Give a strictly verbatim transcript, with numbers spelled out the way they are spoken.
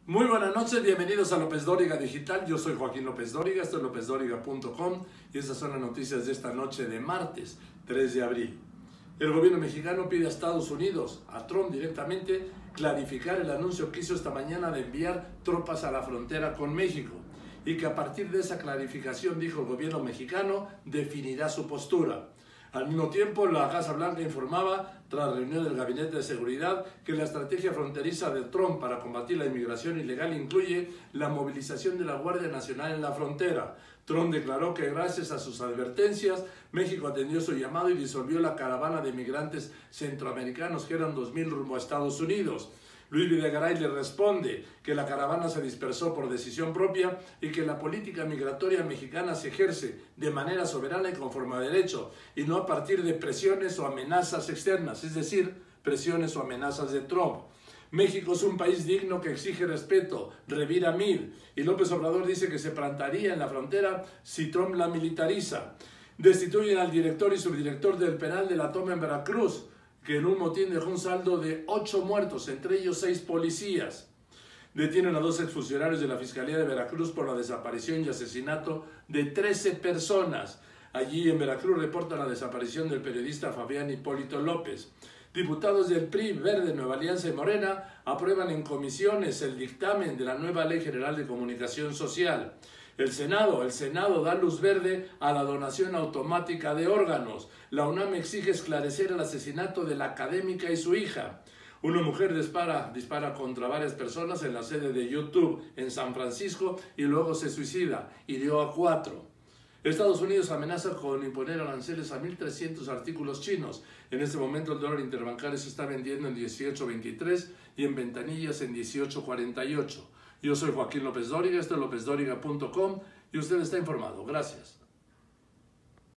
Muy buenas noches, bienvenidos a López Dóriga Digital. Yo soy Joaquín López Dóriga, esto es lópez dóriga punto com y estas son las noticias de esta noche de martes tres de abril. El gobierno mexicano pide a Estados Unidos, a Trump directamente, clarificar el anuncio que hizo esta mañana de enviar tropas a la frontera con México y que a partir de esa clarificación, dijo el gobierno mexicano, definirá su postura. Al mismo tiempo, la Casa Blanca informaba, tras reunión del Gabinete de Seguridad, que la estrategia fronteriza de Trump para combatir la inmigración ilegal incluye la movilización de la Guardia Nacional en la frontera. Trump declaró que gracias a sus advertencias, México atendió su llamado y disolvió la caravana de migrantes centroamericanos, que eran dos mil rumbo a Estados Unidos. Luis Videgaray le responde que la caravana se dispersó por decisión propia y que la política migratoria mexicana se ejerce de manera soberana y conforme a derecho, y no a partir de presiones o amenazas externas, es decir, presiones o amenazas de Trump. México es un país digno que exige respeto, revira mil, y López Obrador dice que se plantaría en la frontera si Trump la militariza. Destituyen al director y subdirector del penal de la Toma en Veracruz, que en un motín dejó un saldo de ocho muertos, entre ellos seis policías. Detienen a dos exfuncionarios de la Fiscalía de Veracruz por la desaparición y asesinato de trece personas. Allí en Veracruz reportan la desaparición del periodista Fabián Hipólito López. Diputados del P R I, Verde, Nueva Alianza y Morena aprueban en comisiones el dictamen de la nueva Ley General de Comunicación Social. El Senado, el Senado da luz verde a la donación automática de órganos. La UNAM exige esclarecer el asesinato de la académica y su hija. Una mujer dispara, dispara contra varias personas en la sede de YouTube en San Francisco y luego se suicida, hirió a cuatro. Estados Unidos amenaza con imponer aranceles a mil trescientos artículos chinos. En este momento el dólar interbancario se está vendiendo en dieciocho veintitrés y en ventanillas en dieciocho cuarenta y ocho. Yo soy Joaquín López Dóriga, esto es lópez dóriga punto com y usted está informado. Gracias.